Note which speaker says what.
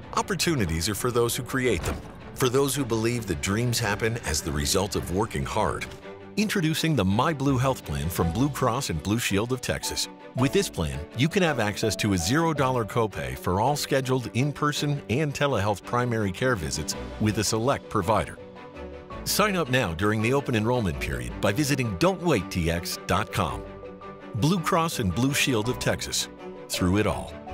Speaker 1: Opportunities are for those who create them, for those who believe that dreams happen as the result of working hard. Introducing the MyBlue Health plan from Blue Cross and Blue Shield of Texas. With this plan, you can have access to a $0 copay for all scheduled in-person and telehealth primary care visits with a select provider. Sign up now during the open enrollment period by visiting don'twaittx.com. Blue Cross and Blue Shield of Texas. Through it all.